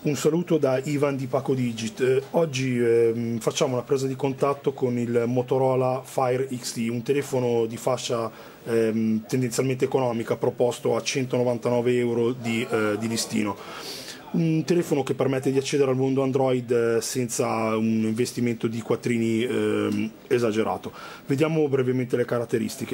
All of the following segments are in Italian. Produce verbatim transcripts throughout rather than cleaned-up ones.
Un saluto da Ivan di Paco Digit. Eh, oggi eh, facciamo una presa di contatto con il Motorola Fire X T, un telefono di fascia eh, tendenzialmente economica proposto a centonovantanove euro di, eh, di listino. Un telefono che permette di accedere al mondo Android eh, senza un investimento di quattrini eh, esagerato. Vediamo brevemente le caratteristiche.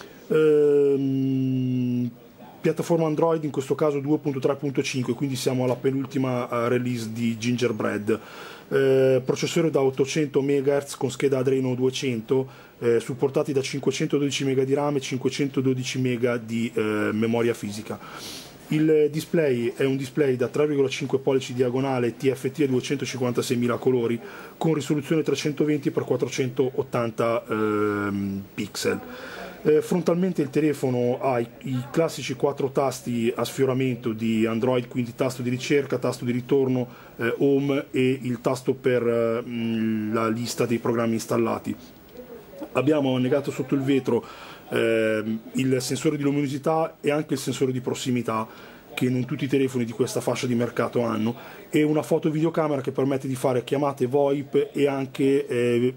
Ehm, Piattaforma Android in questo caso due punto tre punto cinque, quindi siamo alla penultima uh, release di Gingerbread. Eh, processore da ottocento megahertz con scheda Adreno duecento, eh, supportati da cinquecentododici mega di RAM e cinquecentododici mega di eh, memoria fisica. Il display è un display da tre virgola cinque pollici diagonale T F T a duecentocinquantaseimila colori con risoluzione trecentoventi per quattrocentottanta ehm, pixel. Eh, frontalmente il telefono ha i, i classici quattro tasti a sfioramento di Android, quindi tasto di ricerca, tasto di ritorno, eh, home e il tasto per eh, la lista dei programmi installati. Abbiamo annegato sotto il vetro eh, il sensore di luminosità e anche il sensore di prossimità, che non tutti i telefoni di questa fascia di mercato hanno, e una foto-videocamera che permette di fare chiamate VoIP e anche eh,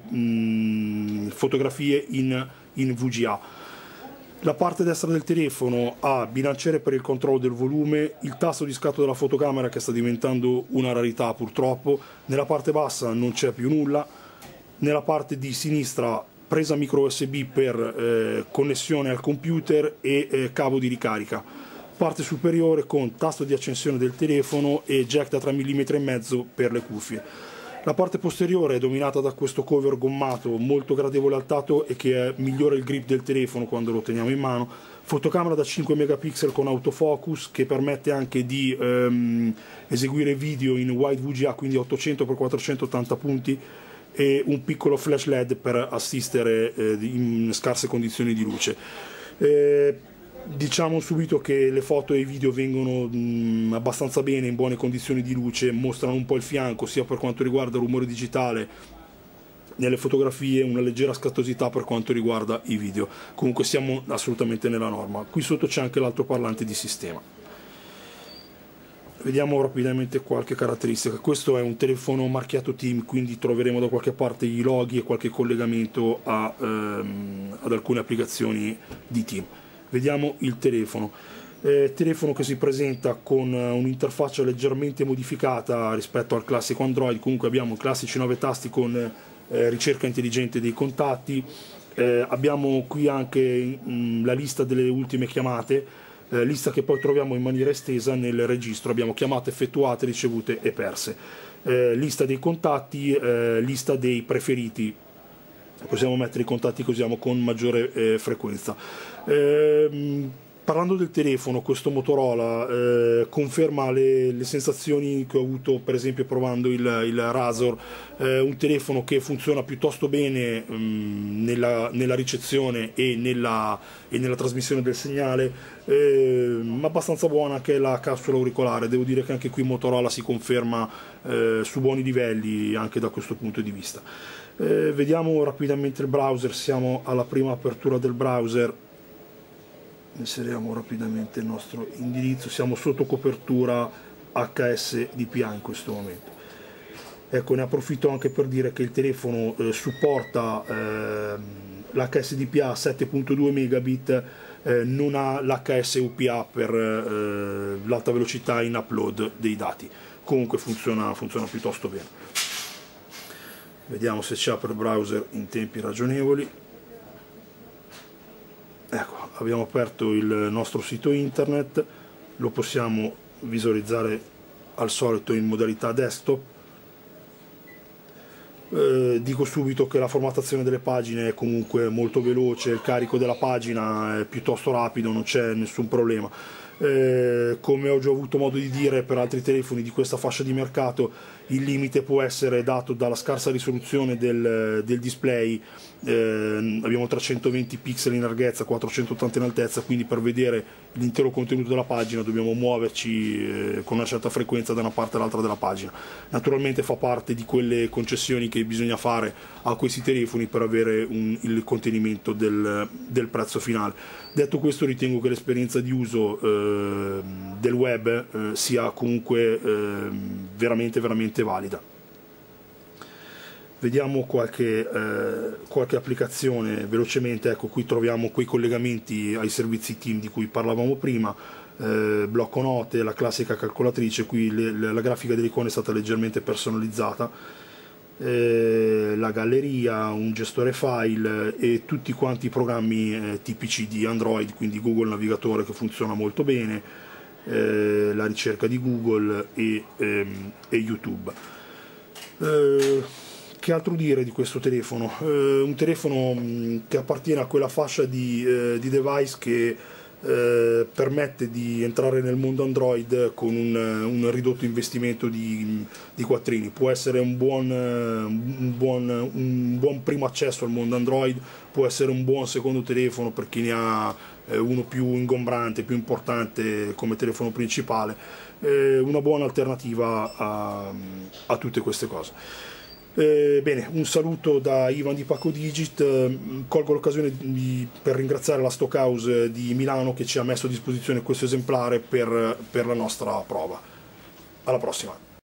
mh, fotografie in, in V G A. La parte destra del telefono ha bilanciere per il controllo del volume, il tasto di scatto della fotocamera che sta diventando una rarità purtroppo, nella parte bassa non c'è più nulla, nella parte di sinistra presa micro U S B per eh, connessione al computer e eh, cavo di ricarica. Parte superiore con tasto di accensione del telefono e jack da tre virgola cinque millimetri per le cuffie. La parte posteriore è dominata da questo cover gommato molto gradevole al tatto e che migliora il grip del telefono quando lo teniamo in mano. Fotocamera da cinque megapixel con autofocus che permette anche di ehm, eseguire video in wide V G A, quindi ottocento per quattrocentottanta punti, e un piccolo flash L E D per assistere eh, in scarse condizioni di luce. Eh, Diciamo subito che le foto e i video vengono mh, abbastanza bene, in buone condizioni di luce, mostrano un po' il fianco sia per quanto riguarda il rumore digitale nelle fotografie, una leggera scattosità per quanto riguarda i video. Comunque siamo assolutamente nella norma. Qui sotto c'è anche l'altoparlante di sistema. Vediamo rapidamente qualche caratteristica. Questo è un telefono marchiato Team, quindi troveremo da qualche parte i loghi e qualche collegamento a, ehm, ad alcune applicazioni di Team. Vediamo il telefono. Eh, telefono che si presenta con un'interfaccia leggermente modificata rispetto al classico Android. Comunque abbiamo i classici nove tasti con eh, ricerca intelligente dei contatti. Eh, abbiamo qui anche mh, la lista delle ultime chiamate, eh, lista che poi troviamo in maniera estesa nel registro. Abbiamo chiamate effettuate, ricevute e perse. Eh, lista dei contatti, eh, lista dei preferiti. Possiamo mettere i contatti che usiamo con maggiore eh, frequenza. Ehm, parlando del telefono, questo Motorola eh, conferma le, le sensazioni che ho avuto per esempio provando il, il Razr, eh, un telefono che funziona piuttosto bene mh, nella, nella ricezione e nella, e nella trasmissione del segnale, eh, ma abbastanza buona anche la capsula auricolare. Devo dire che anche qui Motorola si conferma eh, su buoni livelli anche da questo punto di vista. Eh, vediamo rapidamente il browser. Siamo alla prima apertura del browser, inseriamo rapidamente il nostro indirizzo, siamo sotto copertura H S D P A in questo momento. Ecco, ne approfitto anche per dire che il telefono eh, supporta eh, l'H S D P A sette punto due megabit, eh, non ha l'H S U P A per eh, l'alta velocità in upload dei dati. Comunque funziona, funziona piuttosto bene. Vediamo se ci apre il browser in tempi ragionevoli. Ecco, abbiamo aperto il nostro sito internet, lo possiamo visualizzare al solito in modalità desktop. Eh, dico subito che la formattazione delle pagine è comunque molto veloce, il carico della pagina è piuttosto rapido, non c'è nessun problema. Eh, come ho già avuto modo di dire per altri telefoni di questa fascia di mercato, il limite può essere dato dalla scarsa risoluzione del, del display. Eh, abbiamo trecentoventi pixel in larghezza, quattrocentottanta in altezza, quindi per vedere l'intero contenuto della pagina dobbiamo muoverci eh, con una certa frequenza da una parte all'altra della pagina. Naturalmente fa parte di quelle concessioni che bisogna fare a questi telefoni per avere un, il contenimento del, del prezzo finale. Detto questo, ritengo che l'esperienza di uso eh, eh, del web eh, sia comunque eh, veramente veramente valida. Vediamo qualche, eh, qualche applicazione velocemente. Ecco, qui troviamo quei collegamenti ai servizi team di cui parlavamo prima, eh, blocco note, la classica calcolatrice. Qui le, le, la grafica delle icone è stata leggermente personalizzata, eh, la galleria, un gestore file e tutti quanti i programmi eh, tipici di Android, quindi Google Navigatore che funziona molto bene, eh, la ricerca di Google e, ehm, e YouTube. Eh, Che altro dire di questo telefono? Eh, un telefono mh, che appartiene a quella fascia di, eh, di device che eh, permette di entrare nel mondo Android con un, un ridotto investimento di, di quattrini. Può essere un buon, un, buon, un buon primo accesso al mondo Android, può essere un buon secondo telefono per chi ne ha eh, uno più ingombrante, più importante come telefono principale, eh, una buona alternativa a, a tutte queste cose. Eh, bene, un saluto da Ivan di Pacco Digit. Eh, colgo l'occasione per ringraziare la Stockhouse di Milano che ci ha messo a disposizione questo esemplare per, per la nostra prova. Alla prossima!